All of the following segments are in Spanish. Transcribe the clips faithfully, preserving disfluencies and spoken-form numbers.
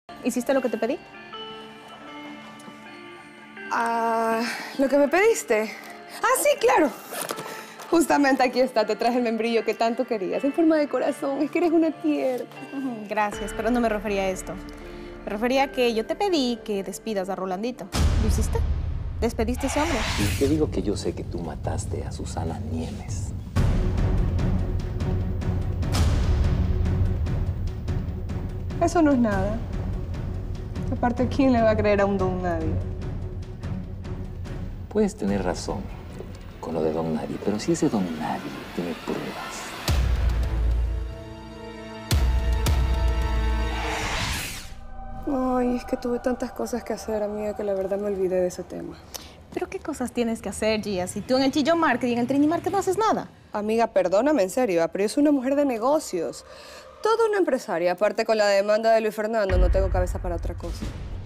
¿Hiciste lo que te pedí? Ah, ¿lo que me pediste? Ah, sí, claro. Justamente aquí está, te traje el membrillo que tanto querías, en forma de corazón. Es que eres una tierna. Gracias, pero no me refería a esto. Me refería a que yo te pedí que despidas a Rolandito. ¿Lo hiciste? ¿Despediste a ese hombre? Y te digo que yo sé que tú mataste a Susana Niemes. Eso no es nada. Aparte, ¿quién le va a creer a un don nadie? Puedes tener razón con lo de don nadie, pero si ese don nadie tiene pruebas. Ay, es que tuve tantas cosas que hacer, amiga, que la verdad me olvidé de ese tema. ¿Pero qué cosas tienes que hacer, Gia? Si tú en el Chillo Market y en el Trini Market no haces nada. Amiga, perdóname, en serio, pero yo soy una mujer de negocios. Toda una empresaria. Aparte, con la demanda de Luis Fernando, no tengo cabeza para otra cosa.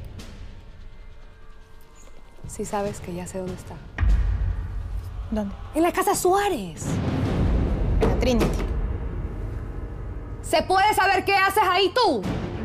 Sí sabes que ya sé dónde está. ¿Dónde? En la Casa Suárez. En la Trinity. ¿Se puede saber qué haces ahí tú?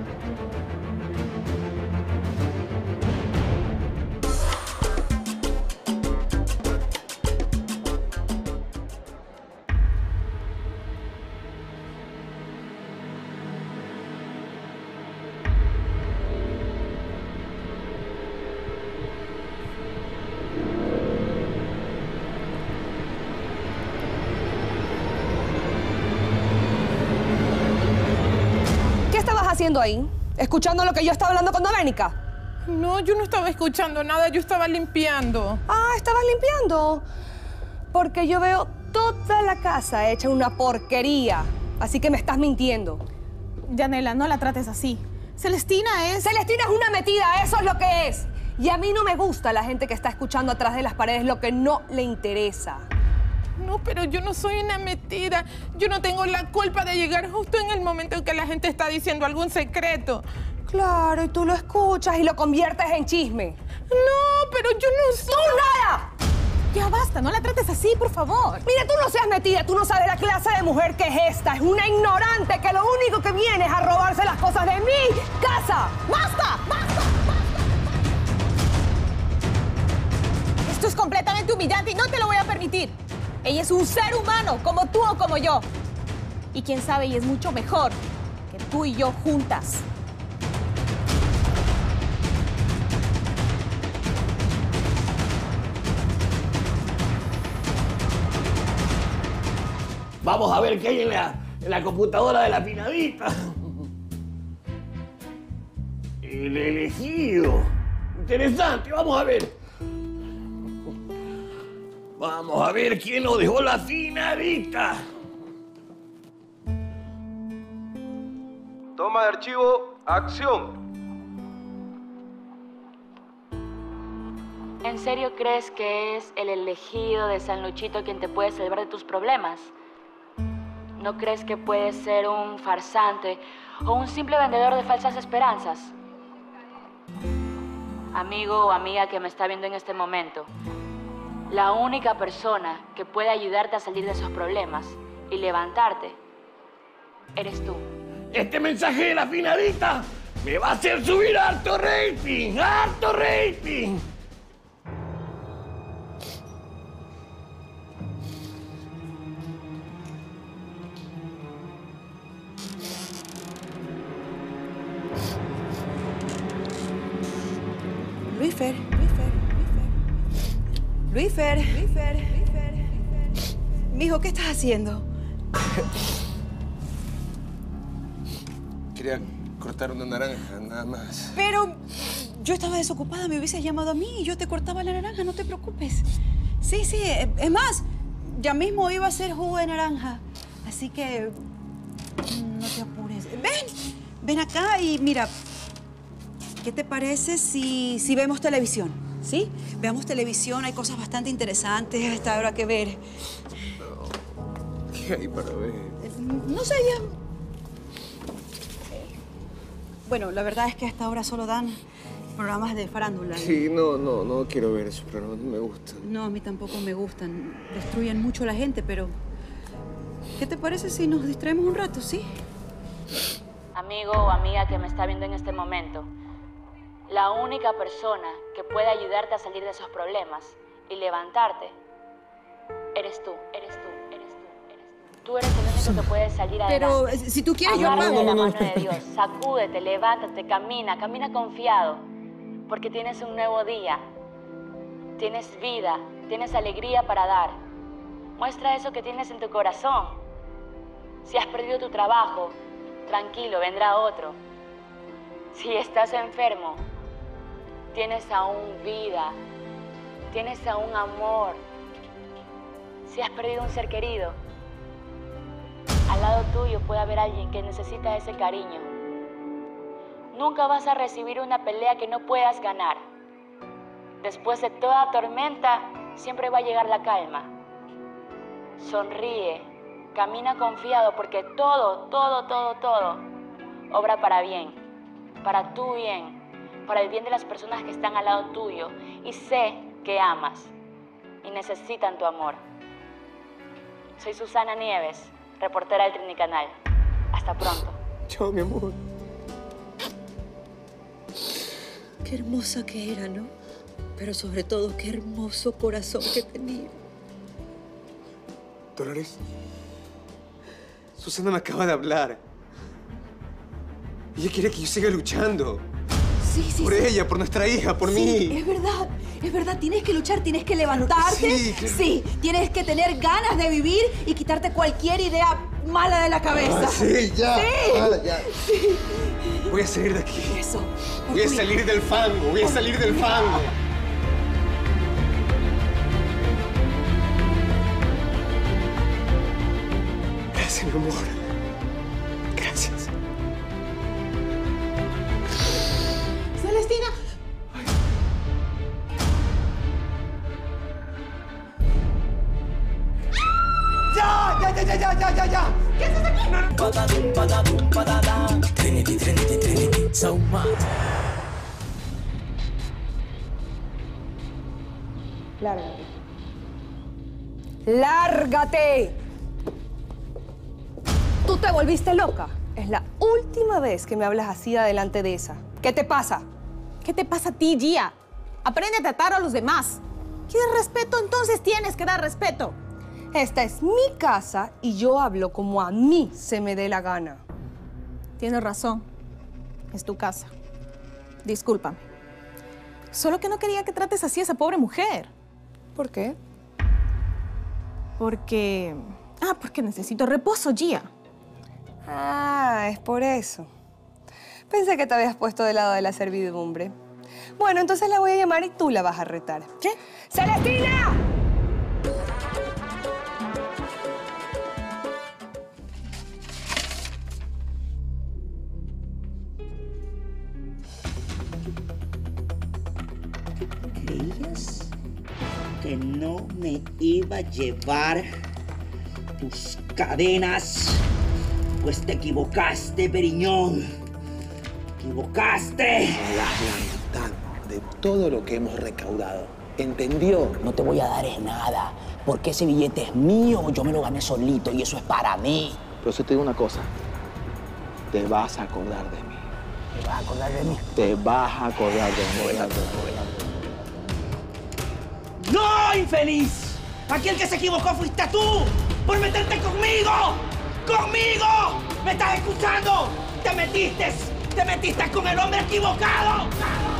¿Qué estabas haciendo ahí? ¿Escuchando lo que yo estaba hablando con Doménica? No, yo no estaba escuchando nada, yo estaba limpiando. Ah, ¿estabas limpiando? Porque yo veo toda la casa hecha una porquería. Así que me estás mintiendo. Yanela, no la trates así. Celestina es... Celestina es una metida, eso es lo que es. Y a mí no me gusta la gente que está escuchando atrás de las paredes lo que no le interesa. No, pero yo no soy una metida. Yo no tengo la culpa de llegar justo en el momento en que la gente está diciendo algún secreto. Claro, y tú lo escuchas y lo conviertes en chisme. No, pero yo no soy... ¡Tú nada! Ya basta, no la trates así, por favor. Mira, tú no seas metida, tú no sabes la clase de mujer que es esta. Es una ignorante que lo único que viene es a robarse las cosas de mi casa. ¡Basta! ¡Basta! Esto es completamente humillante y no te lo voy a permitir. Ella es un ser humano, como tú o como yo. Y quién sabe, ella es mucho mejor que tú y yo juntas. Vamos a ver qué hay en la, en la computadora de la Pinadita. El elegido. Interesante, vamos a ver. Vamos a ver quién nos dejó la Pinadita. Toma de archivo, acción. ¿En serio crees que es el elegido de San Luchito quien te puede salvar de tus problemas? ¿No crees que puede ser un farsante o un simple vendedor de falsas esperanzas? Amigo o amiga que me está viendo en este momento, la única persona que puede ayudarte a salir de esos problemas y levantarte eres tú. Este mensaje de la Pinadita me va a hacer subir harto rating, harto rating. Luisfer, Luisfer, Luisfer, Luisfer, Luisfer, Luisfer. Mijo, ¿qué estás haciendo? Quería cortar una naranja, nada más. Pero yo estaba desocupada, me hubieses llamado a mí y yo te cortaba la naranja, no te preocupes. Sí, sí, es más, ya mismo iba a hacer jugo de naranja. Así que no te apures. Ven, ven acá y mira, ¿qué te parece si, si vemos televisión? ¿Sí? Veamos televisión, hay cosas bastante interesantes hasta ahora que ver. ¿Qué hay para ver? No sé, ya... Bueno, la verdad es que hasta ahora solo dan programas de farándula. Sí, no, no, no quiero ver esos programas, no me gustan. No, a mí tampoco me gustan. Destruyen mucho a la gente, pero... ¿Qué te parece si nos distraemos un rato, sí? amigo o amiga que me está viendo en este momento, la única persona que puede ayudarte a salir de esos problemas y levantarte, eres tú, eres tú, eres tú, eres tú. Tú eres el único que puede salir Pero adelante. si tú quieres, yo Agárrate pago. de la mano de Dios, sacúdete, levántate, camina, camina confiado, porque tienes un nuevo día, tienes vida, tienes alegría para dar. Muestra eso que tienes en tu corazón. Si has perdido tu trabajo, tranquilo, vendrá otro. Si estás enfermo, tienes aún vida, tienes aún amor. Si has perdido un ser querido, al lado tuyo puede haber alguien que necesita ese cariño. Nunca vas a recibir una pelea que no puedas ganar. Después de toda tormenta, siempre va a llegar la calma. Sonríe, camina confiado porque todo, todo, todo, todo obra para bien, para tu bien, para el bien de las personas que están al lado tuyo. Y sé que amas y necesitan tu amor. Soy Susana Nieves, reportera del Trinicanal. Hasta pronto. Chao, mi amor. Qué hermosa que era, ¿no? Pero sobre todo, qué hermoso corazón que tenía. Dolores, Susana me acaba de hablar. Ella quiere que yo siga luchando. Sí, sí, Por sí. ella, por nuestra hija, por Sí, mí. es verdad, es verdad. Tienes que luchar, tienes que levantarte. Sí, claro. Sí, tienes que tener ganas de vivir y quitarte cualquier idea mala de la cabeza. Ah, sí, ya. Sí. Hala, ya. Voy a salir de aquí. Eso. por Voy a tu hija. salir del fango, voy a salir del fango. Gracias, mi amor. Gracias. Celestina. ¡Ya! ¡Ya, ya, ya, ya, ya, ya, ya! ¿Qué haces aquí? Trinity, Trinity, Trinity, so much. Lárgate. ¡Lárgate! ¿Tú te volviste loca? Es la última vez que me hablas así adelante de esa. ¿Qué te pasa? ¿Qué te pasa a ti, Gia? Aprende a tratar a los demás. ¿Quieres respeto? Entonces tienes que dar respeto. Esta es mi casa y yo hablo como a mí se me dé la gana. Tienes razón. Es tu casa. Discúlpame. Solo que no quería que trates así a esa pobre mujer. ¿Por qué? Porque... Ah, porque necesito reposo, Gia. Ah, es por eso. Pensé que te habías puesto del lado de la servidumbre. Bueno, entonces la voy a llamar y tú la vas a retar. ¿Qué? ¡Celestina! ¿Creías que no me iba a llevar tus cadenas? Pues te equivocaste, Periñón. Te equivocaste. La mitad de todo lo que hemos recaudado. ¿Entendió? No te voy a dar es nada, porque ese billete es mío, yo me lo gané solito y eso es para mí. Pero yo te digo una cosa. Te vas a acordar de mí. ¿Te vas a acordar de mí? Te vas a acordar de mí. ¡No, infeliz! Aquel que se equivocó fuiste tú por meterte conmigo. ¡Conmigo! ¿Me estás escuchando? ¡Te metiste! ¡Te metiste con el hombre equivocado!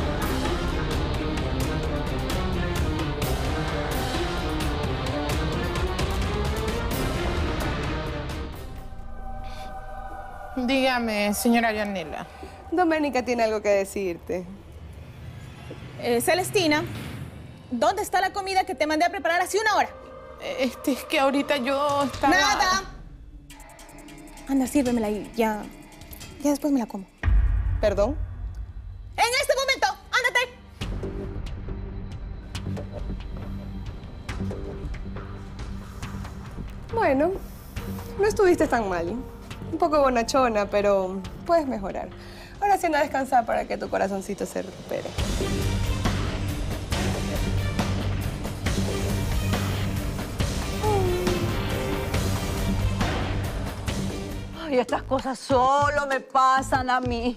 Dígame, señora Yanela. Doménica tiene algo que decirte. Eh, Celestina, ¿dónde está la comida que te mandé a preparar hace una hora? Este, es que ahorita yo estaba... ¡Nada! Anda, sírvemela y ya... Ya después me la como. ¿Perdón? ¡En este momento! ¡Ándate! Bueno, no estuviste tan mal. Un poco bonachona, pero puedes mejorar. Ahora sí anda a descansar para que tu corazoncito se recupere. Ay, estas cosas solo me pasan a mí.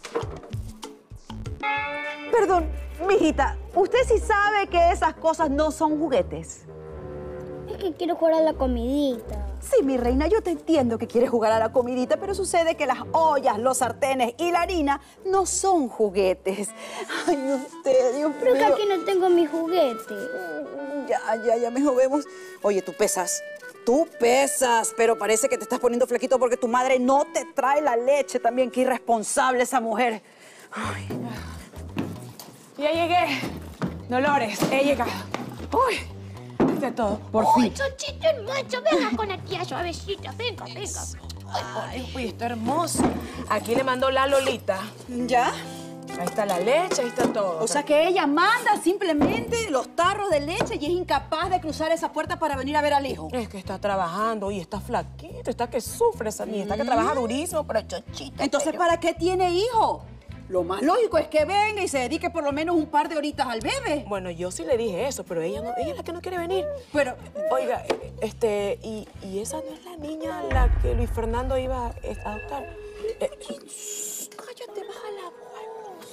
Perdón, mijita, ¿usted sí sabe que esas cosas no son juguetes? Es que quiero jugar a la comidita. Sí, mi reina, yo te entiendo que quieres jugar a la comidita, pero sucede que las ollas, los sartenes y la harina no son juguetes. Ay, usted, Dios mío. Pero que aquí no tengo mi juguete. Ya, ya, ya, me jodemos. Oye, tú pesas. Tú pesas, pero parece que te estás poniendo flaquito porque tu madre no te trae la leche también. Qué irresponsable esa mujer. Ay. Ya llegué. Dolores, he llegado. Uy, de todo, por ¡Uy, fin. Chochito hermoso! Venga con la tía suavecita. Venga, venga. Ay, uy, está hermoso. Aquí le mandó la Lolita. ¿Ya? Ahí está la leche, ahí está todo. O sea que ella manda simplemente los tarros de leche y es incapaz de cruzar esa puerta para venir a ver al hijo. Es que está trabajando y está flaquito, está que sufre esa niña, está que trabaja durísimo, pero Chochito. Entonces, pero... ¿para qué tiene hijo? Lo más lógico es que venga y se dedique por lo menos un par de horitas al bebe. Bueno, yo sí le dije eso, pero ella no, ella es la que no quiere venir. Pero, oiga, este, y, y esa no es la niña la que Luis Fernando iba a adoptar. Eh, cállate, baja la voz.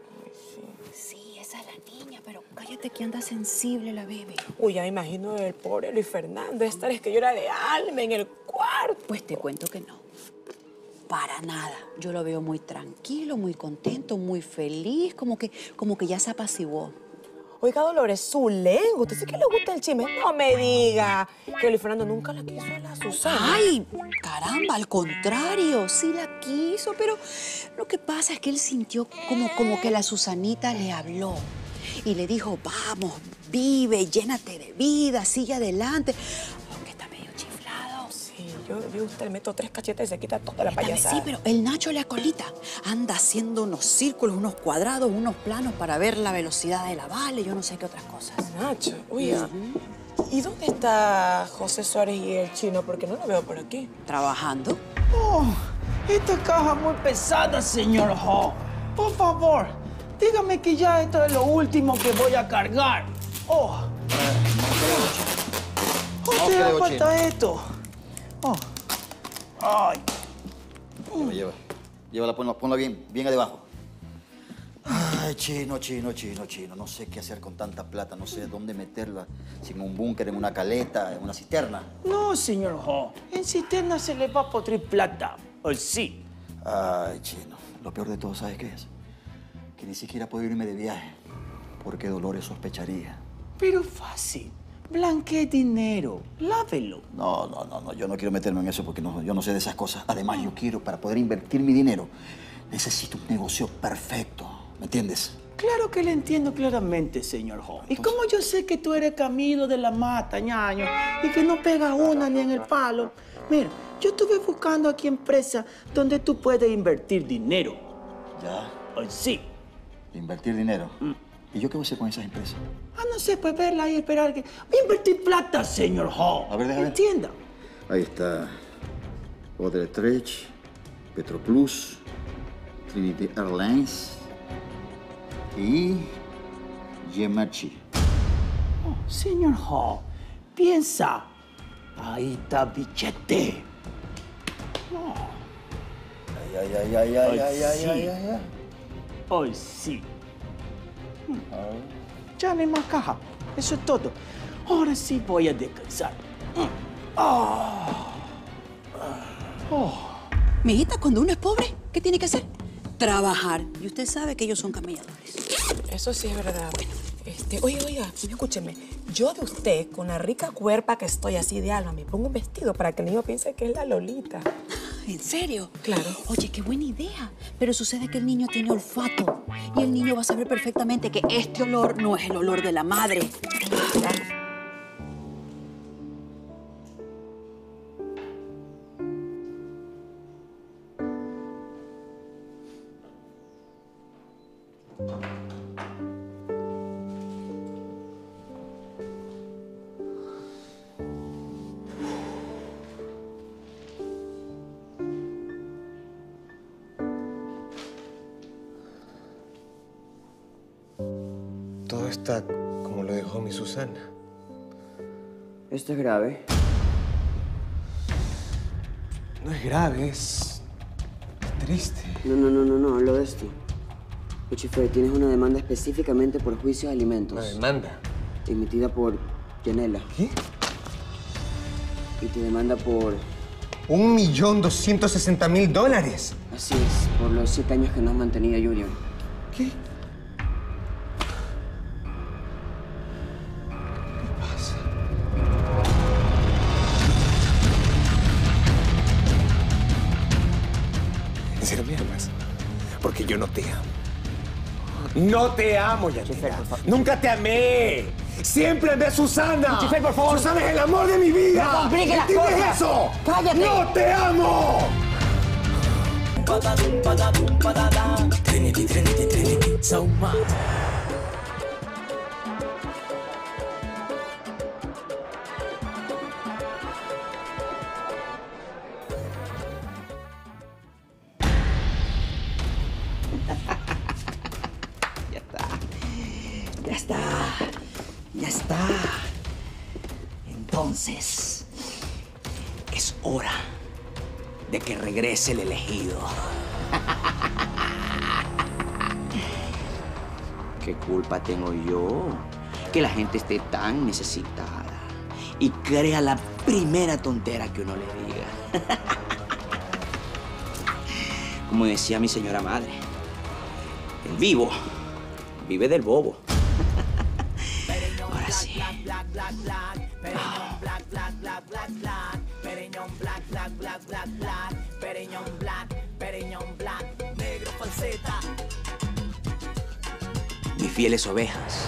Sí, esa es la niña, pero cállate que anda sensible la bebé. Uy, ya me imagino el pobre Luis Fernando, esta es que llora de alma en el cuarto. Pues te cuento que no. Para nada. Yo lo veo muy tranquilo, muy contento, muy feliz, como que, como que ya se apaciguó. Oiga, Dolores, su lengua. ¿Usted sí que le gusta el chisme? No me diga que Luis Fernando nunca la quiso a la Susana. ¡Ay! Caramba, al contrario, sí la quiso, pero lo que pasa es que él sintió como, como que la Susanita le habló y le dijo, vamos, vive, llénate de vida, sigue adelante. Aunque está medio chiflado. Sí, yo, yo usted le meto tres cachetes y se quita toda la payasada. Sí, pero el Nacho le acolita. Anda haciendo unos círculos, unos cuadrados, unos planos para ver la velocidad de la Vale, yo no sé qué otras cosas. Nacho, oiga, ¿y dónde está José Suárez y el chino? Porque no lo veo por aquí. ¿Trabajando? Oh, esta caja es muy pesada, señor Ho. Por favor, dígame que ya esto es lo último que voy a cargar. Oh. ¿Cómo te da falta esto? Oh. Ay. Lleva, lleva. Llévala, ponla, ponla bien, bien debajo. Ay, chino, chino, chino, chino. No sé qué hacer con tanta plata. No sé dónde meterla. Si en un búnker, en una caleta, en una cisterna. No, señor Ho. En cisterna se le va a podrir plata. ¿O sí? Ay, chino. Lo peor de todo, ¿sabes qué es? Que ni siquiera puedo irme de viaje. Porque Dolores sospecharía. Pero fácil. Blanquee dinero. Lávelo. No, no, no, no. Yo no quiero meterme en eso porque no, yo no sé de esas cosas. Además, yo quiero, para poder invertir mi dinero, necesito un negocio perfecto. ¿Me entiendes? Claro que le entiendo claramente, señor Ho. Entonces... Y como yo sé que tú eres Camilo de la Mata, ñaño, y que no pega una ni en el palo. Mira, yo estuve buscando aquí empresas donde tú puedes invertir dinero. ¿Ya? Oh, sí. ¿Invertir dinero? Mm. ¿Y yo qué voy a hacer con esas empresas? Ah, no sé, pues verla y esperar que... Voy a invertir plata, señor Ho. A ver, déjame ver. Entienda. Ahí está. Odebrecht, Petroplus, Trinity Airlines y Gemachi. Oh, señor Ho, piensa. Ahí está billete. Oh. Ay, ay, ay, ay, ay, ay, ay, sí. ay, ay, ay. Hoy sí. Hmm. Ya no hay más caja. Eso es todo. Ahora sí voy a descansar. Mm. Oh. Oh. Mijita, cuando uno es pobre, ¿qué tiene que hacer? Trabajar. Y usted sabe que ellos son camelladores. Eso sí es verdad. Bueno, este, oiga, oiga, escúcheme. Yo de usted, con la rica cuerpa que estoy así de alma, me pongo un vestido para que el niño piense que es la Lolita. ¿En serio? Claro. Oye, qué buena idea. Pero sucede que el niño tiene olfato. Y el niño va a saber perfectamente que este olor no es el olor de la madre. Todo está como lo dejó mi Susana. Esto es grave. No es grave, es... triste. No, no, no, no, no, hablo de esto. Lucifer, tienes una demanda específicamente por juicio de alimentos. ¿Una demanda? Emitida por Yanela. ¿Qué? Y te demanda por... Un millón doscientos sesenta mil dólares. Así es, por los siete años que nos has mantenido, Junior. ¿Qué? ¿En serio me amas? Porque yo no te amo. No te amo, Yanela. Nunca te amé. Siempre amé a Susana. Lucifer, por favor. Susana es el amor de mi vida. No complique las ¿Entiendes cosas. eso? ¡Cállate! ¡No te amo! Trinity, Trinity, Trinity, so much. Ya está. Ya está. Ya está. Entonces, es hora de que regrese el elegido. ¿Qué culpa tengo yo? Que la gente esté tan necesitada y crea la primera tontera que uno le diga. Como decía mi señora madre, el vivo vive del bobo. Ahora sí. Mis fieles ovejas.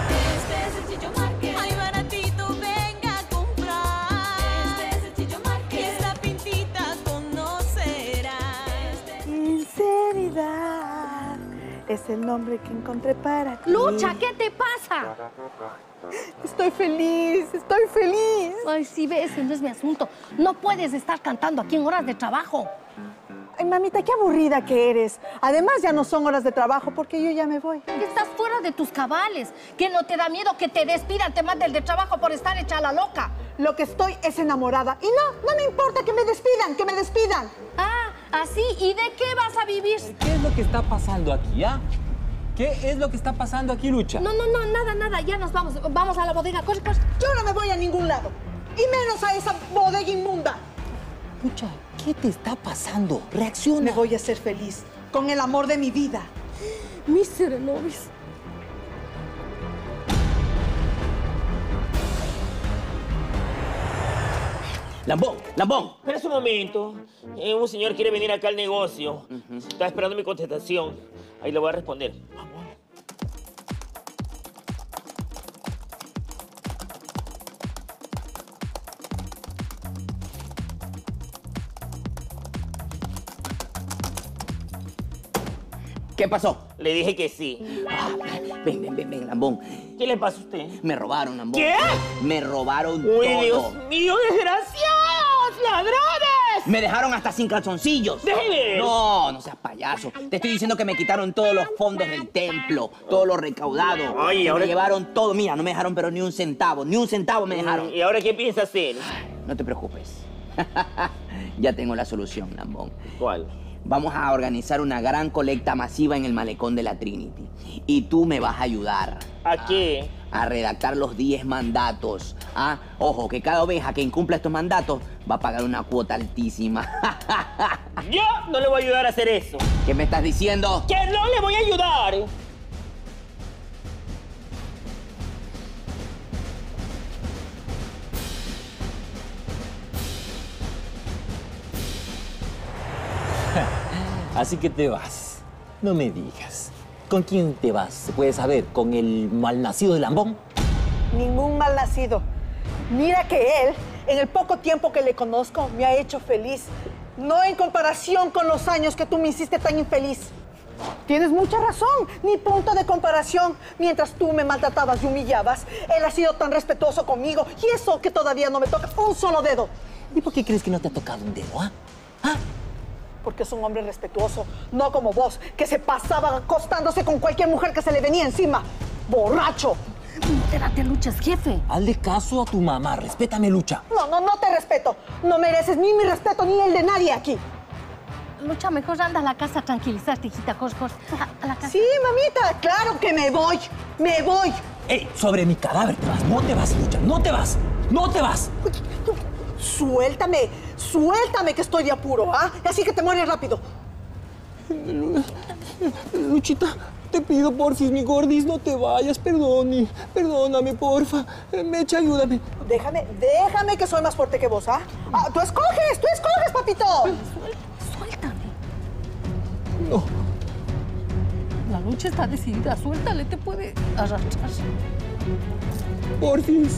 Ay, baratito, venga a comprar. Este es el Chicho Márquez. Esta pintita conocerás. Sinceridad es el nombre que encontré para ti. Lucha, ¿qué te pasa? Estoy feliz, estoy feliz. Ay, sí, ves, ese no es mi asunto. No puedes estar cantando aquí en horas de trabajo. Ay, mamita, qué aburrida que eres. Además, ya no son horas de trabajo porque yo ya me voy. Estás fuera de tus cabales. ¿Que no te da miedo que te despidan, te manden de trabajo por estar hecha la loca? Lo que estoy es enamorada. Y no, no me importa que me despidan, que me despidan. Ah, así. ¿Y de qué vas a vivir? ¿Qué es lo que está pasando aquí, ah? ¿Qué es lo que está pasando aquí, Lucha? No, no, no, nada, nada. Ya nos vamos. Vamos a la bodega. Corre, corre. Yo no me voy a ningún lado. Y menos a esa bodega inmunda. Lucha, ¿qué te está pasando? Reacciona. Me voy a ser feliz con el amor de mi vida. mister Nobis. Lambón, Lambón. Espera un momento. Eh, un señor quiere venir acá al negocio. Está esperando mi contestación. Ahí le voy a responder. Vamos. ¿Qué pasó? Le dije que sí. Ah, ven, ven, ven, ven, Lambón. ¿Qué le pasa a usted? Me robaron, Lambón. ¿Qué? Me robaron ¡Uy, todo. Dios mío, desgraciados! ¡Ladrones! Me dejaron hasta sin calzoncillos. ¡Déjeme ver! No, no seas payaso. Te estoy diciendo que me quitaron todos los fondos del templo, todo lo recaudado. Ay, Que ahora- me llevaron todo. Mira, no me dejaron pero ni un centavo, ni un centavo me dejaron. ¿Y ahora qué piensa hacer? No te preocupes. Ya tengo la solución, Lambón. ¿Cuál? Vamos a organizar una gran colecta masiva en el malecón de la Trinity. Y tú me vas a ayudar. ¿A qué? A redactar los diez mandatos. Ah, ojo, que cada oveja que incumpla estos mandatos va a pagar una cuota altísima. Yo no le voy a ayudar a hacer eso. ¿Qué me estás diciendo? ¡Que no le voy a ayudar! Así que te vas. No me digas. ¿Con quién te vas? ¿Se puede saber? ¿Con el malnacido de Lambón? Ningún mal nacido. Mira que él, en el poco tiempo que le conozco, me ha hecho feliz. No en comparación con los años que tú me hiciste tan infeliz. Tienes mucha razón, ni punto de comparación. Mientras tú me maltratabas y humillabas, él ha sido tan respetuoso conmigo. Y eso que todavía no me toca un solo dedo. ¿Y por qué crees que no te ha tocado un dedo, ah? ¿Ah? Porque es un hombre respetuoso, no como vos, que se pasaba acostándose con cualquier mujer que se le venía encima. ¡Borracho! Entérate, Lucha, es jefe. Hazle caso a tu mamá, respétame, Lucha. No, no, no te respeto. No mereces ni mi respeto ni el de nadie aquí. Lucha, mejor anda a la casa a tranquilizarte, hijita. Corre, corre. A, a la casa. Sí, mamita, claro que me voy. Me voy. ¡Ey! Sobre mi cadáver te vas. No te vas, Lucha. No te vas. No te vas. Suéltame. Suéltame que estoy de apuro, ¿ah? Así que te mueres rápido. Luchita, te pido, porfis, mi gordis, no te vayas. Perdone. Perdóname, porfa. Mecha, ayúdame. Déjame, déjame que soy más fuerte que vos, ¿ah? Ah, tú escoges, tú escoges, papito. Suéltame. No. La Lucha está decidida. Suéltale, te puede arrastrar. Porfis.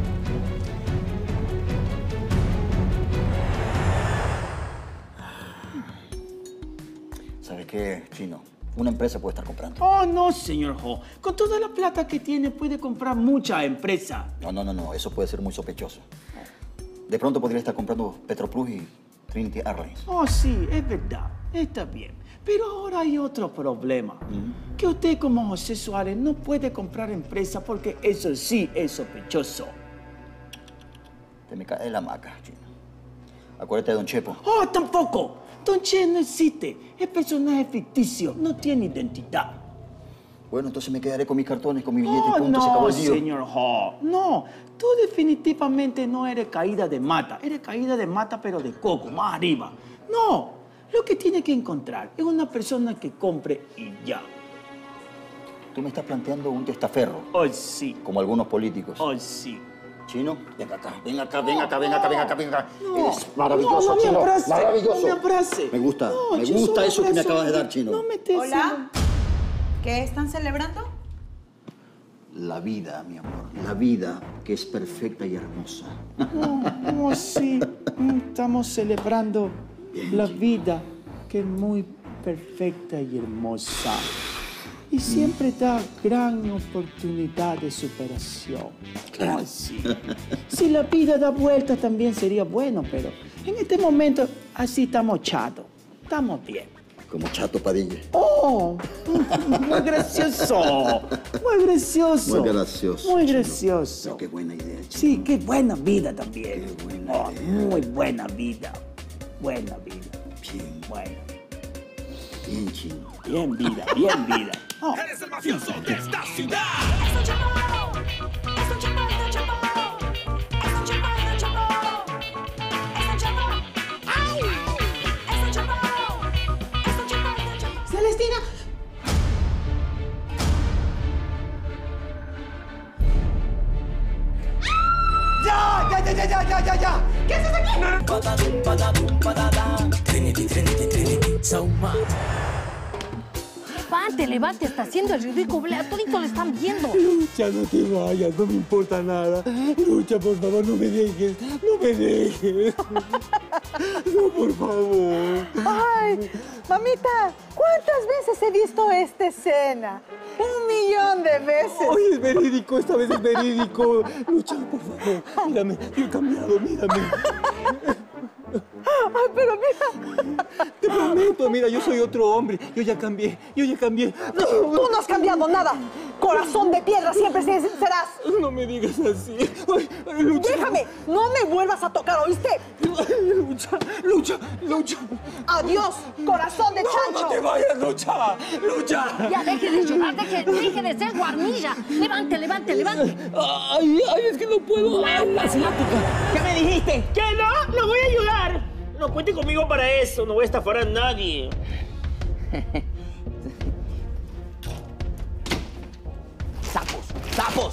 ¿Sabes qué, Chino? Una empresa puede estar comprando. Oh, no, señor Ho. Con toda la plata que tiene puede comprar mucha empresa. No, no, no, no. Eso puede ser muy sospechoso. De pronto podría estar comprando Petroplus y Trinity Airlines. Oh, sí, es verdad. Está bien. Pero ahora hay otro problema. ¿Mm? Que usted como José Suárez no puede comprar empresa porque eso sí es sospechoso. Te me cae la maca, Chino. Acuérdate de Don Chepo. Oh, tampoco. Don Che no existe. Es personaje ficticio. No tiene identidad. Bueno, entonces me quedaré con mis cartones, con mi billete Oh, y punto. Se acabó no, el lío. señor Ho. No, tú definitivamente no eres caída de mata. Eres caída de mata, pero de coco, más arriba. No, lo que tiene que encontrar es una persona que compre y ya. Tú me estás planteando un testaferro. Oh, sí. Como algunos políticos. Oh, sí. Chino, ven acá, ven acá, ven acá, ven acá, ven acá, ven acá. No, Eres maravilloso, no, no me Chino. abrace, Maravilloso. no me abrace. Me gusta, No, me yo gusta solo eso que me abrazo. acabas de dar, Chino. No me estés Hola. ¿Qué están celebrando? La vida, mi amor, la vida que es perfecta y hermosa. Oh, oh, sí. Estamos celebrando la vida que es muy perfecta y hermosa. Y siempre da gran oportunidad de superación. Claro. Oh, sí. Si la vida da vueltas también sería bueno, pero en este momento así estamos chatos. Estamos bien. Como Chato Padilla. ¡Oh! Muy gracioso. Muy gracioso. Muy gracioso. Muy Chino. gracioso. Qué buena idea, Chino. Sí, qué buena vida también. Qué buena Oh, idea. muy buena vida. Buena vida. Bien, Bueno. bien, Chino. Bien vida, bien vida. Oh. Eres el mafioso de esta ciudad. Celestina. ¡Ya! ¡Ya, ya, ya, ya, ya, ya, ya! ¿Qué haces aquí? No, no. Badadum, badadum, badadam. Trinity, Trinity, Trinity, so much. Levante, levante, está haciendo el ridículo. A todito le están viendo. Lucha, no te vayas, no me importa nada. Lucha, por favor, no me dejes, no me dejes. No, por favor. Ay, mamita, ¿cuántas veces he visto esta escena? Un millón de veces. Oye, es verídico, esta vez es verídico. Lucha, por favor, mírame, yo he cambiado, mírame. Ay, pero mira. Te prometo, mira, yo soy otro hombre. Yo ya cambié, yo ya cambié. Tú no has cambiado nada. Corazón de piedra siempre serás. No me digas así. Ay, ay, Lucha. Déjame, no me vuelvas a tocar, ¿oíste? Lucha, Lucha, Lucha. Adiós, corazón de chancho. No te vayas, Lucha, Lucha. Ya deje de llorar, deje, deje de ser guarnilla. Levante, levante, levante. Ay, ay, es que no puedo. Ay, la ciática. ¿Qué me dijiste? ¿Que no? ¡Lo voy a ayudar! No cuente conmigo para eso, no voy a estafar a nadie. ¡Sapos! ¡Sapos!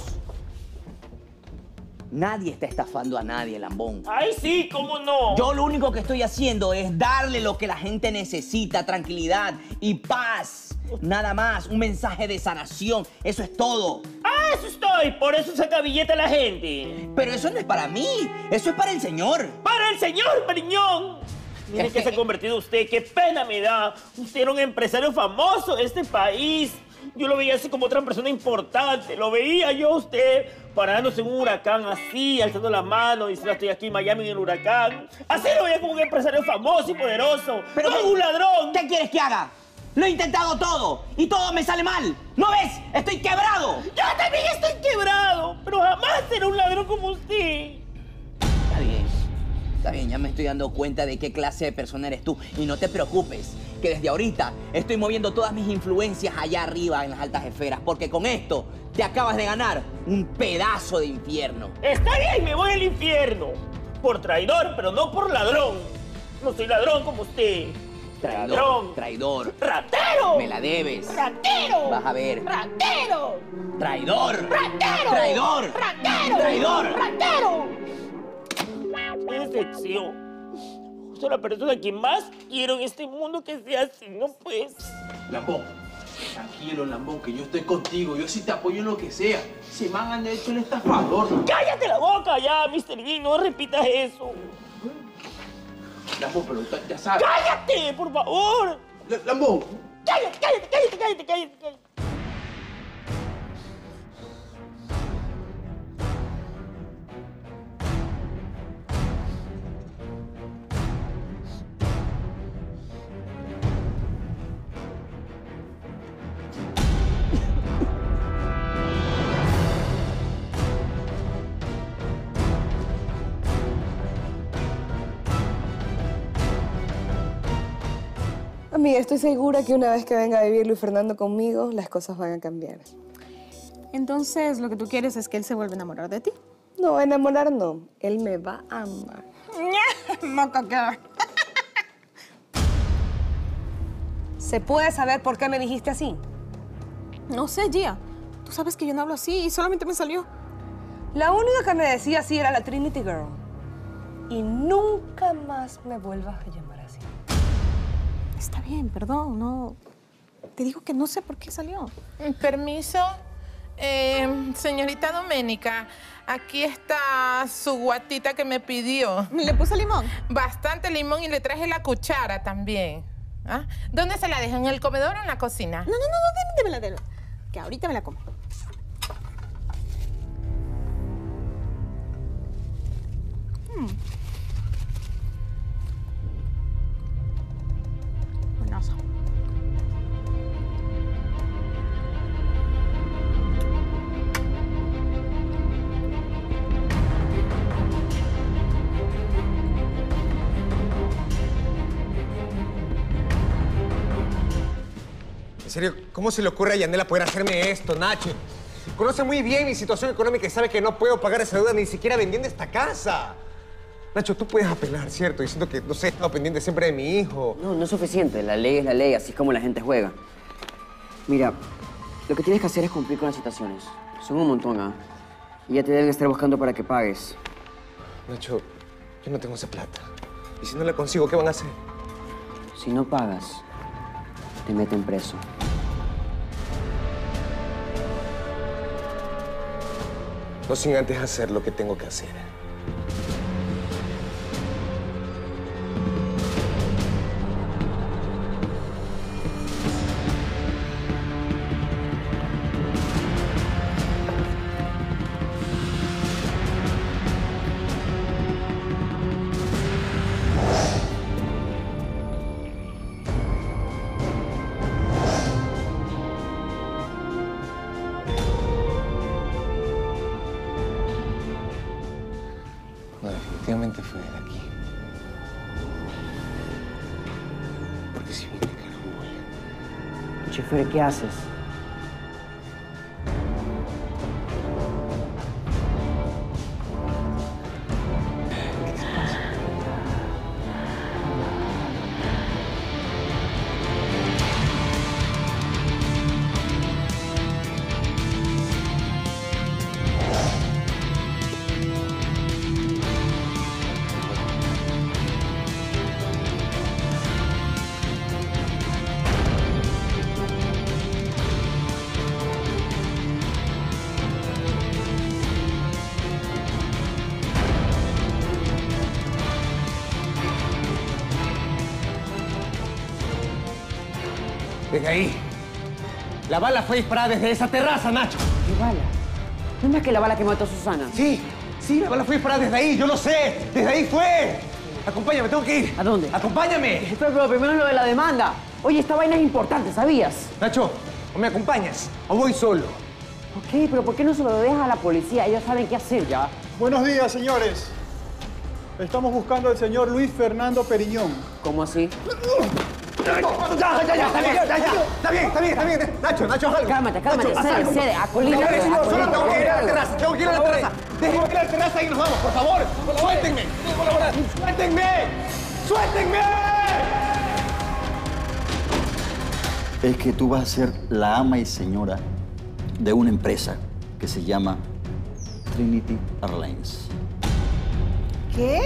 Nadie está estafando a nadie, Lambón. ¡Ay, sí! ¿Cómo no? Yo lo único que estoy haciendo es darle lo que la gente necesita, tranquilidad y paz. Nada más, un mensaje de sanación. Eso es todo. ¡Ah, eso estoy! Por eso saca billete la gente. Pero eso no es para mí, eso es para el señor. ¡Para el señor, Periñón! Miren que se ha convertido usted, qué pena me da. Usted era un empresario famoso de este país. Yo lo veía así como otra persona importante. Lo veía yo a usted parándose en un huracán así, alzando la mano, diciendo estoy aquí en Miami en el huracán. Así lo veía como un empresario famoso y poderoso. Pero ¡No, ¿qué- un ladrón! ¿Qué quieres que haga? Lo he intentado todo y todo me sale mal. ¿No ves? Estoy quebrado. Yo también estoy quebrado, pero jamás seré un ladrón como usted. Está bien. Está bien, ya me estoy dando cuenta de qué clase de persona eres tú. Y no te preocupes, que desde ahorita estoy moviendo todas mis influencias allá arriba en las altas esferas. Porque con esto te acabas de ganar un pedazo de infierno. Está bien, me voy al infierno. Por traidor, pero no por ladrón. No soy ladrón como usted. Traidor, Ladrón. traidor. ¡Ratero! Me la debes. ¡Ratero! Vas a ver. ¡Ratero! ¡Traidor! ¡Ratero! ¡Traidor! ¡Ratero! ¡Traidor! ¡Ratero! ¡Qué decepción! Soy la persona que más quiero en este mundo que sea así, ¿no pues? Lambón, tranquilo, Lambón, que yo estoy contigo. Yo sí te apoyo en lo que sea. Se me han hecho el estafador. ¡Cállate la boca ya, mister G! No repitas eso. Lambón, pero ya, ya sabes. ¡Cállate, por favor! L Lambón. ¡Cállate, cállate, cállate, cállate, cállate! cállate. Amiga, estoy segura que una vez que venga a vivir Luis Fernando conmigo, las cosas van a cambiar. Entonces, lo que tú quieres es que él se vuelva a enamorar de ti. No, enamorar no. Él me va a amar. Moco girl. ¿Se puede saber por qué me dijiste así? No sé, Gia. Tú sabes que yo no hablo así y solamente me salió. La única que me decía así era la Trinity Girl. Y nunca más me vuelvas a llamar así. Está bien, perdón, no... Te digo que no sé por qué salió. Permiso. Eh, señorita Doménica, aquí está su guatita que me pidió. ¿Le puse limón? Bastante limón y le traje la cuchara también. ¿Ah? ¿Dónde se la dejo? ¿En el comedor o en la cocina? No, no, no, no, démela, démela. Que ahorita me la como. Hmm. Buenazo. En serio, ¿cómo se le ocurre a Yanela poder hacerme esto, Nacho? Conoce muy bien mi situación económica y sabe que no puedo pagar esa deuda ni siquiera vendiendo esta casa. Nacho, tú puedes apelar, ¿cierto? Diciendo que, no sé, he estado pendiente siempre de mi hijo. No, no es suficiente. La ley es la ley, así es como la gente juega. Mira, lo que tienes que hacer es cumplir con las citaciones. Son un montón, ¿ah? Y ya te deben estar buscando para que pagues. Nacho, yo no tengo esa plata. Y si no la consigo, ¿qué van a hacer? Si no pagas, te meten preso. No sin antes hacer lo que tengo que hacer. No, definitivamente fue de aquí. Porque si viene carambola. Chofer, ¿qué haces? Desde ahí. La bala fue disparada desde esa terraza, Nacho. ¿Qué bala? ¿No es más que la bala que mató a Susana? Sí, sí, la bala fue disparada desde ahí, yo lo sé. Desde ahí fue. Acompáñame, tengo que ir. ¿A dónde? Acompáñame. Pero, pero primero lo de la demanda. Oye, esta vaina es importante, ¿sabías? Nacho, ¿o me acompañas? ¿O voy solo? Ok, pero ¿por qué no se lo dejas a la policía? Ellos saben qué hacer ya. Buenos días, señores. Estamos buscando al señor Luis Fernando Periñón. ¿Cómo así? Ya, ya, ya, está bien, ya, ya. Está bien, está bien, está bien. Nacho, Nacho, haz algo. Cálmate, cálmate, Nacho, haz cede, algo. cede, acolízate, Señores, señor, solo acolízate, tengo que ir a la acolízate. terraza, tengo que ir a la terraza. Déjenme ir a la terraza y nos vamos, por favor. Suéltenme. Suéltenme. Suéltenme. Es que tú vas a ser la ama y señora de una empresa que se llama Trinity Airlines. ¿Qué?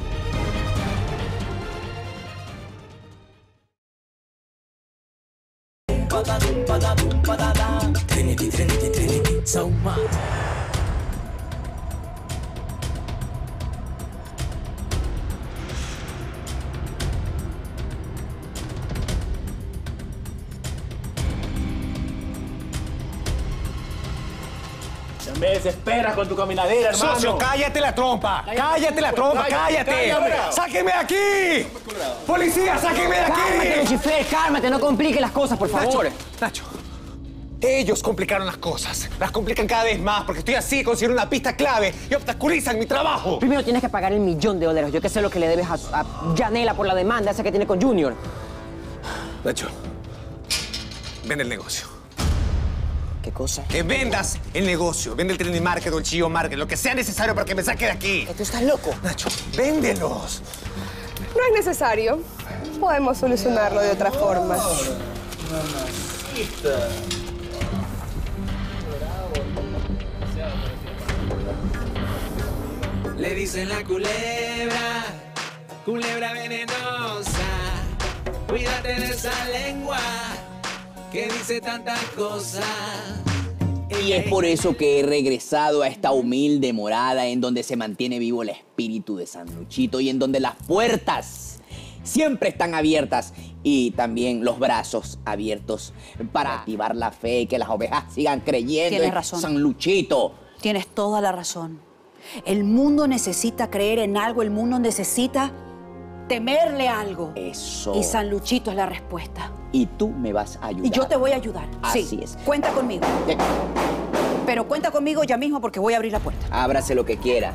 Trinity, Trinity, Trinity, so much. Me desesperas con tu caminadera, hermano. Socio, cállate la trompa. Cállate la trompa, cállate. cállate. ¡Sáquenme de aquí! ¡Policía, sáquenme de aquí! Cálmate, Lucifer, cálmate, no compliques las cosas, por favor. Nacho, Nacho, ellos complicaron las cosas. Las complican cada vez más porque estoy así, consiguieron una pista clave y obstaculizan mi trabajo. Primero tienes que pagar el millón de dólares. Yo que sé lo que le debes a, a Yanela por la demanda esa que tiene con Junior. Nacho, vende el negocio. ¿Qué cosa? Que vendas el negocio. Vende el Trinity Market o el Chillo Market, lo que sea necesario para que me saque de aquí. ¿Tú estás loco? Nacho, véndelos. No es necesario. Podemos solucionarlo de otra forma. Le dicen la culebra, culebra venenosa. Cuídate de esa lengua que dice tantas cosas. Y es por eso que he regresado a esta humilde morada en donde se mantiene vivo el espíritu de San Luchito y en donde las puertas siempre están abiertas y también los brazos abiertos para activar la fe y que las ovejas sigan creyendo Tienes en razón. San Luchito. Tienes toda la razón. El mundo necesita creer en algo, el mundo necesita temerle a algo. Eso. Y San Luchito es la respuesta. Y tú me vas a ayudar. Y yo te voy a ayudar. Así sí. es. Cuenta conmigo. Pero cuenta conmigo ya mismo porque voy a abrir la puerta. Ábrase lo que quiera.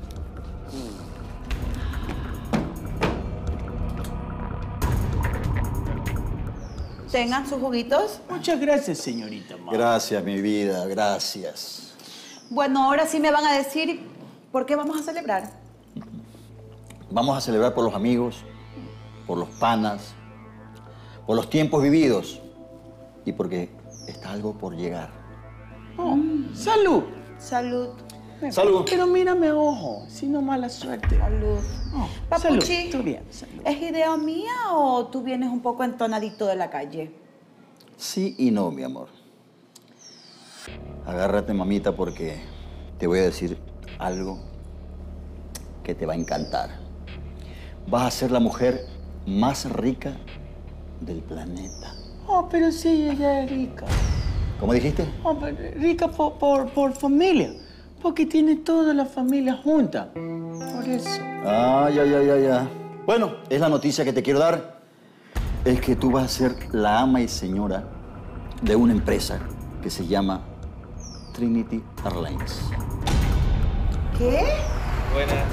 Tengan sus juguitos. Muchas gracias, señorita. Ma. Gracias, mi vida, gracias. Bueno, ahora sí me van a decir por qué vamos a celebrar. Vamos a celebrar por los amigos, por los panas, por los tiempos vividos y porque está algo por llegar. Oh, salud. Salud. Salud. Pero mírame, ojo, si no mala suerte. Salud. Oh, Papuchi, salud. Tú bien, salud. ¿es idea mía o tú vienes un poco entonadito de la calle? Sí y no, mi amor. Agárrate, mamita, porque te voy a decir algo que te va a encantar. Vas a ser la mujer más rica del planeta. Oh, pero sí, ella es rica. ¿Cómo dijiste? Oh, pero rica por, por, por familia. Porque tiene toda la familia junta. Por eso. Ah, ya, ya, ya, ya. Bueno, es la noticia que te quiero dar. Es que tú vas a ser la ama y señora de una empresa que se llama Trinity Airlines. ¿Qué? Buenas.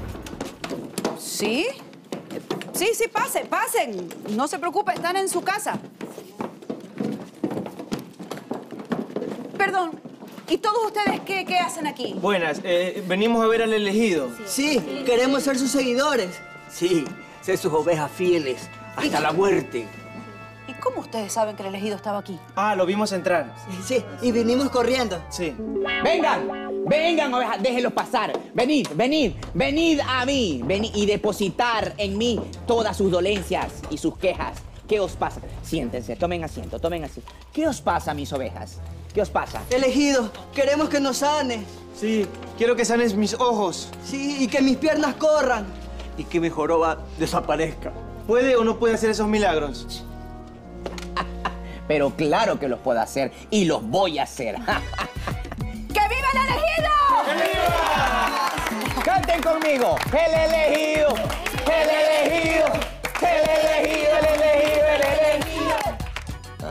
¿Sí? Sí, sí, pasen, pasen. No se preocupe, están en su casa. Perdón, ¿y todos ustedes qué, qué hacen aquí? Buenas, eh, venimos a ver al elegido. Sí, queremos ser sus seguidores. Sí, ser sus ovejas fieles hasta la muerte. ¿Y cómo ustedes saben que el elegido estaba aquí? Ah, lo vimos entrar. Sí, y vinimos corriendo. Sí. Vengan, vengan ovejas, déjenlos pasar. Venid, venid, venid a mí. Venid y depositar en mí todas sus dolencias y sus quejas. ¿Qué os pasa? Siéntense, tomen asiento, tomen asiento. ¿Qué os pasa, mis ovejas? ¿Qué os pasa? Elegido, queremos que nos sane. Sí, quiero que sanes mis ojos. Sí, y que mis piernas corran. Y que mi joroba desaparezca. ¿Puede o no puede hacer esos milagros? Pero claro que los puedo hacer y los voy a hacer. ¡Que viva el elegido! ¡Que viva! ¡Canten conmigo! ¡El elegido! ¡El elegido! ¡El elegido! ¡El elegido! ¡El elegido!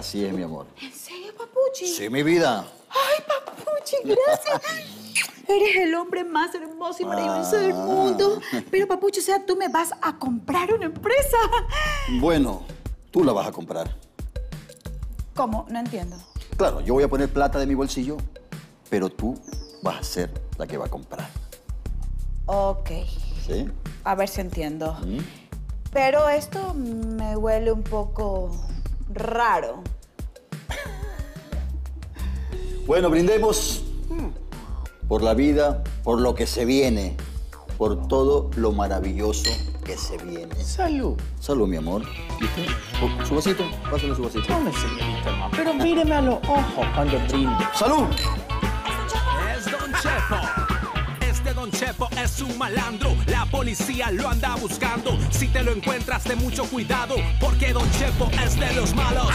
Así es, mi amor. ¿En serio, papuchi? Sí, mi vida. Ay, papuchi, gracias. Eres el hombre más hermoso y maravilloso del mundo. Pero, papuchi, o sea, tú me vas a comprar una empresa. Bueno, tú la vas a comprar. ¿Cómo? No entiendo. Claro, yo voy a poner plata de mi bolsillo, pero tú vas a ser la que va a comprar. Ok. ¿Sí? A ver si entiendo. ¿Mm? Pero esto me huele un poco raro. Bueno, brindemos por la vida, por lo que se viene, por todo lo maravilloso que se viene. Salud. Salud, mi amor. ¿Viste? Oh, su vasito, pásale su vasito. No me señorita, ma, pero míreme a los ojos cuando brinde. ¡Salud! Es Don Chepo. Este Don Chepo es un malandro. La policía lo anda buscando. Si te lo encuentras, ten mucho cuidado, porque Don Chepo es de los malos.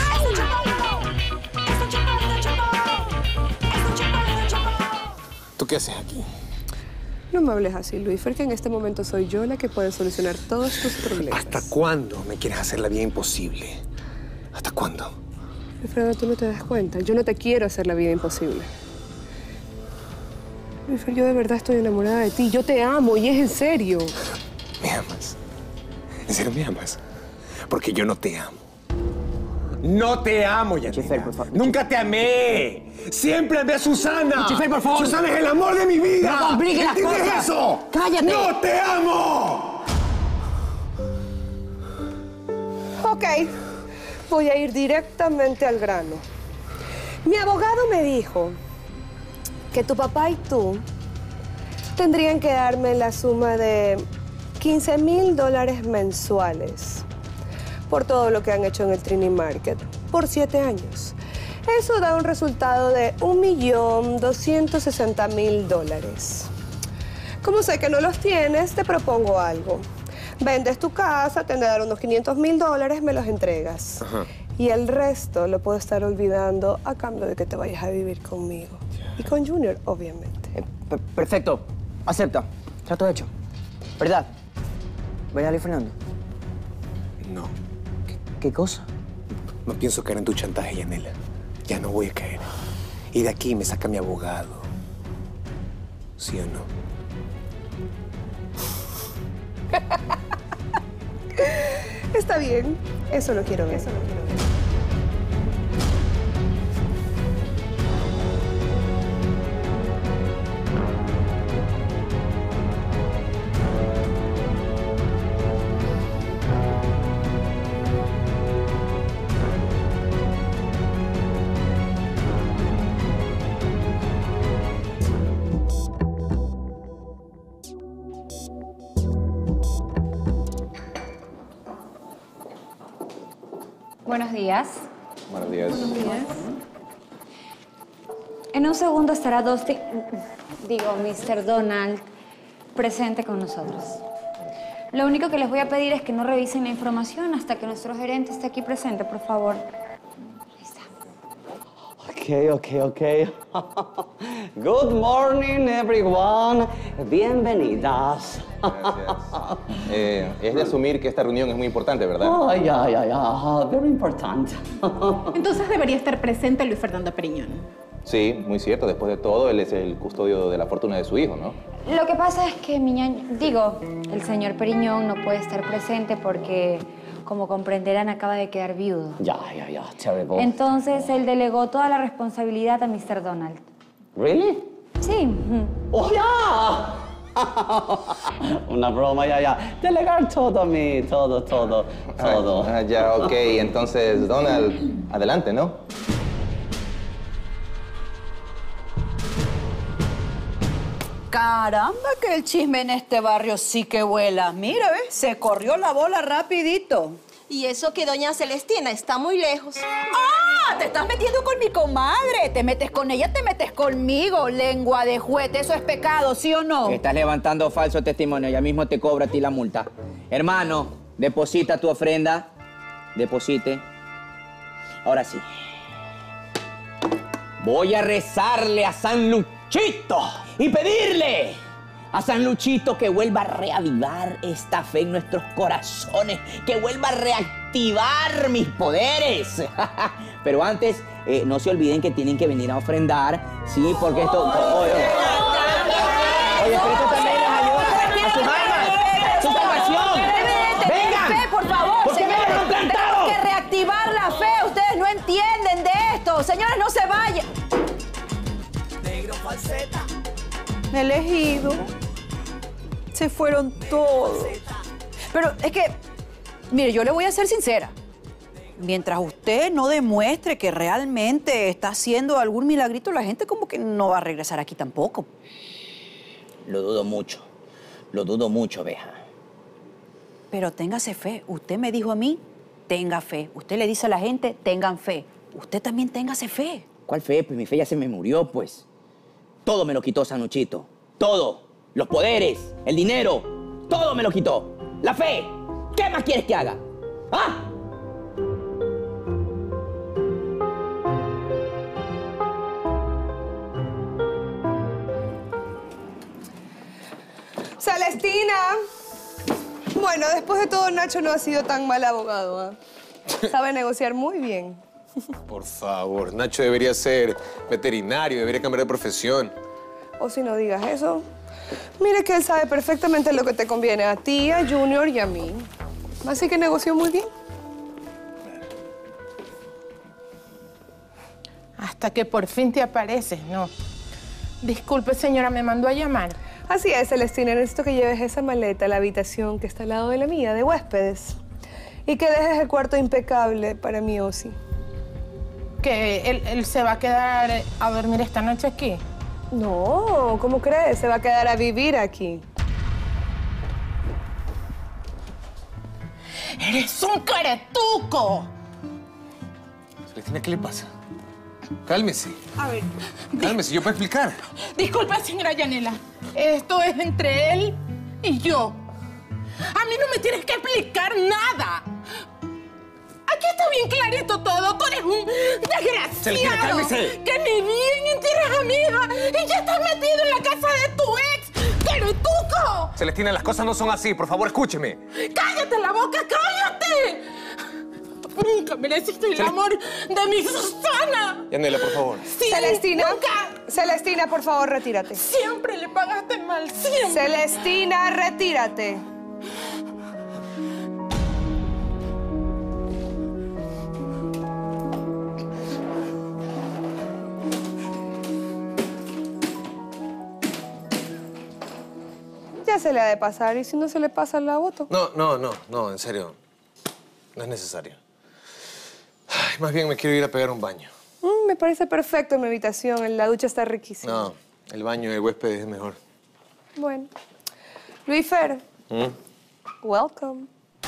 ¿Tú qué haces aquí? No me hables así, Luis, porque en este momento soy yo la que puede solucionar todos tus problemas. ¿Hasta cuándo me quieres hacer la vida imposible? ¿Hasta cuándo? Alfredo, tú no te das cuenta. Yo no te quiero hacer la vida imposible. Luis, yo de verdad estoy enamorada de ti. Yo te amo y es en serio. ¿Me amas? ¿En serio me amas? Porque yo no te amo. No te amo, Yanela. Por favor. Nunca te amé. Siempre amé a Susana. Lucifer, por favor. Susana es el amor de mi vida. No compliques las ¿Entiendes cosas. eso? ¡Cállate! ¡No te amo! Ok, voy a ir directamente al grano. Mi abogado me dijo que tu papá y tú tendrían que darme la suma de quince mil dólares mensuales por todo lo que han hecho en el Trini Market por siete años. Eso da un resultado de un millón doscientos sesenta mil dólares. Como sé que no los tienes, te propongo algo. Vendes tu casa, te han de dar unos quinientos mil dólares, me los entregas. Ajá. Y el resto lo puedo estar olvidando a cambio de que te vayas a vivir conmigo. Y con Junior, obviamente. Eh, per- perfecto. Acepta. Trato hecho. ¿Verdad? ¿Verdad, Luis Fernando? No. ¿Qué, qué cosa? No pienso caer en tu chantaje, Yanela. Ya no voy a caer. Y de aquí me saca mi abogado. ¿Sí o no? Está bien. Eso lo quiero ver. Eso lo quiero ver. Buenos días. Buenos días. Buenos días. En un segundo estará Dusty, digo, mister Donald, presente con nosotros. Lo único que les voy a pedir es que no revisen la información hasta que nuestro gerente esté aquí presente, por favor. Ok, ok, ok. Good morning, everyone. Bienvenidas. Eh, es de asumir que esta reunión es muy importante, ¿verdad? Oh, ya, ya, ya. Very important. Entonces debería estar presente Luis Fernando Periñón. Sí, muy cierto. Después de todo, él es el custodio de la fortuna de su hijo, ¿no? Lo que pasa es que mi ñaño, digo, el señor Periñón no puede estar presente porque, como comprenderán, acaba de quedar viudo. Ya, ya, ya. Terrible. Entonces, él delegó toda la responsabilidad a mister Donald. Really? Sí. ¡Oh, ya! Una broma, ya, ya. Delegar todo a mí, todo, todo, todo. Ah, ya, ok. Entonces, Donald, adelante, ¿no? Caramba, que el chisme en este barrio sí que vuela. Mira, ¿ves? Se corrió la bola rapidito. Y eso que doña Celestina está muy lejos. ¡Ah! Te estás metiendo con mi comadre. Te metes con ella, te metes conmigo. Lengua de juguete, eso es pecado, ¿sí o no? Estás levantando falso testimonio. Ya mismo te cobra a ti la multa. Hermano, deposita tu ofrenda. Deposite. Ahora sí. Voy a rezarle a San Luchito y pedirle A San Luchito que vuelva a reavivar esta fe en nuestros corazones, que vuelva a reactivar mis poderes. Pero antes, eh, no se olviden que tienen que venir a ofrendar, sí, porque esto... Oye, oye, oye, pero esto también les ayuda a sus almas, su salvación. ¡Vengan! Fe, por favor, ¿Por qué me señores, dejan plantado? tenemos que reactivar la fe. Ustedes no entienden de esto. Señores, no se vayan. Negro falseta. Elegido. Se fueron todos. Pero es que, mire, yo le voy a ser sincera. Mientras usted no demuestre que realmente está haciendo algún milagrito, la gente como que no va a regresar aquí tampoco. Lo dudo mucho. Lo dudo mucho, Beja. Pero téngase fe. Usted me dijo a mí, tenga fe. Usted le dice a la gente, tengan fe. Usted también téngase fe. ¿Cuál fe? Pues mi fe ya se me murió, pues. Todo me lo quitó San Luchito. Todo. Los poderes, el dinero, todo me lo quitó. La fe. ¿Qué más quieres que haga? ¿Ah? Celestina. Bueno, después de todo, Nacho no ha sido tan mal abogado, ¿eh? Sabe negociar muy bien. Por favor, Nacho debería ser veterinario, debería cambiar de profesión. O si no digas eso, mire que él sabe perfectamente lo que te conviene a ti, a Junior y a mí. Así que negoció muy bien. Hasta que por fin te apareces, ¿no? Disculpe, señora, me mandó a llamar. Así es, Celestina. Necesito que lleves esa maleta a la habitación que está al lado de la mía, de huéspedes. Y que dejes el cuarto impecable para mi Osi. ¿Que él, él se va a quedar a dormir esta noche aquí? No, ¿cómo crees? Se va a quedar a vivir aquí. ¡Eres un caretuco! Celestina, ¿qué le pasa? Cálmese. A ver. Cálmese, yo puedo explicar. Disculpa, señora Yanela. Esto es entre él y yo. A mí no me tienes que explicar nada. Aquí está bien clarito todo. Tú eres un desgraciado. Celestina, cálmese. Que ni bien entierras a mi hija y ya estás metido en la casa de tu ex. ¡Caretuco! Celestina, las cosas no son así. Por favor, escúcheme. ¡Cállate la boca! ¡Cállate! Nunca mereciste el Cel- amor de mi Susana. Yanela, por favor. Sí, Celestina, nunca. Celestina, por favor, retírate. Siempre le pagaste mal, siempre. Celestina, retírate. Ya se le ha de pasar, y si no se le pasa, la voto. No, no, no, no, en serio. No es necesario. Ay, más bien me quiero ir a pegar un baño. Mm, me parece perfecto en mi habitación. La ducha está riquísima. No, el baño de huésped es mejor. Bueno. Luis Fer, ¿Mm? welcome.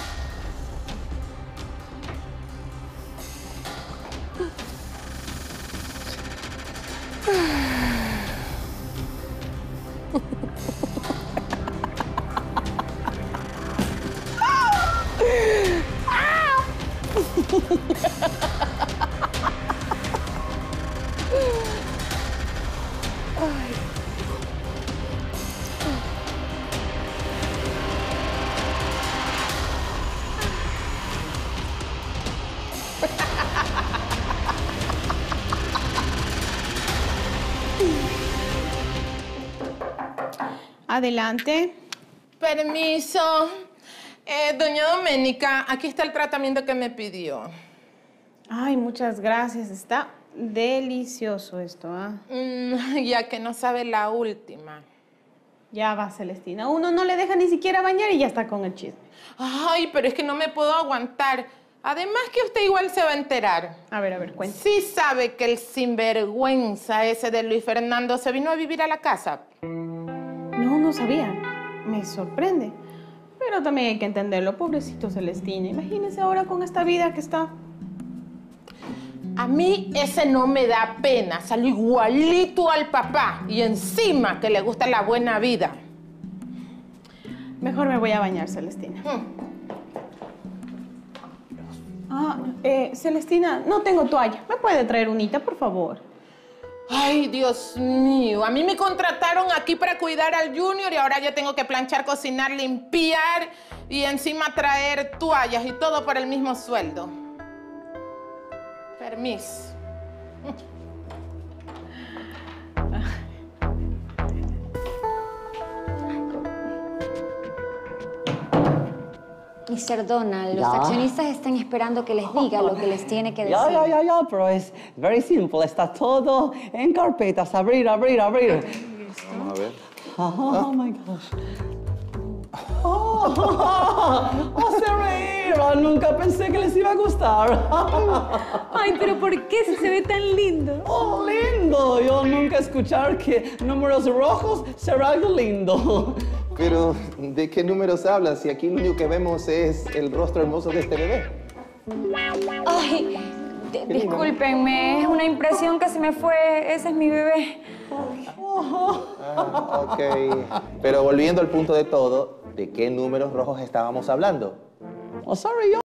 Adelante. Permiso. Eh, doña Doménica, aquí está el tratamiento que me pidió. Ay, muchas gracias. Está delicioso esto, ¿ah? Mm, ya que no sabe la última. Ya va, Celestina. Uno no le deja ni siquiera bañar y ya está con el chisme. Ay, pero es que no me puedo aguantar. Además que usted igual se va a enterar. A ver, a ver, cuenta. Sí sabe que el sinvergüenza ese de Luis Fernando se vino a vivir a la casa. No, no sabía. Me sorprende. Pero también hay que entenderlo. Pobrecito Celestina. Imagínese ahora con esta vida que está. A mí ese no me da pena. Salió igualito al papá. Y encima que le gusta la buena vida. Mejor me voy a bañar, Celestina. Hmm. Ah, eh, Celestina, no tengo toalla. ¿Me puede traer unita, por favor? Ay, Dios mío. A mí me contrataron aquí para cuidar al Junior y ahora yo tengo que planchar, cocinar, limpiar y encima traer toallas y todo por el mismo sueldo. Permiso. mister Donald, los Ya. accionistas están esperando que les diga lo que les tiene que decir. Ya, ya, ya, ya, pero es very simple. Está todo en carpetas. Abrir, abrir, abrir. Vamos a ver. Oh, my gosh. Oh, hace reír. Oh, nunca pensé que les iba a gustar. Ay, pero ¿por qué si se ve tan lindo? Oh, lindo. Yo nunca escuchar que números rojos será algo lindo. Pero, ¿de qué números hablas? Si aquí lo único que vemos es el rostro hermoso de este bebé. Ay, d- discúlpenme, es una impresión que se me fue. Ese es mi bebé. Ah, ok. Pero volviendo al punto de todo, ¿de qué números rojos estábamos hablando? Oh, sorry, yo